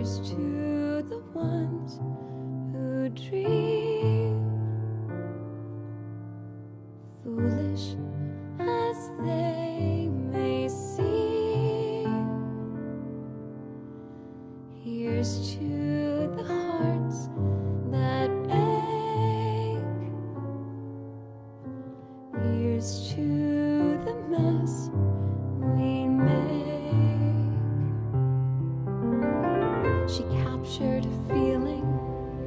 Here's to the ones who dream, foolish as they may seem. Here's to the hearts that ache. Here's to the mess we make. She captured a feeling,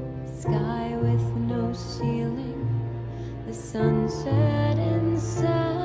sky with no ceiling, the sunset inside.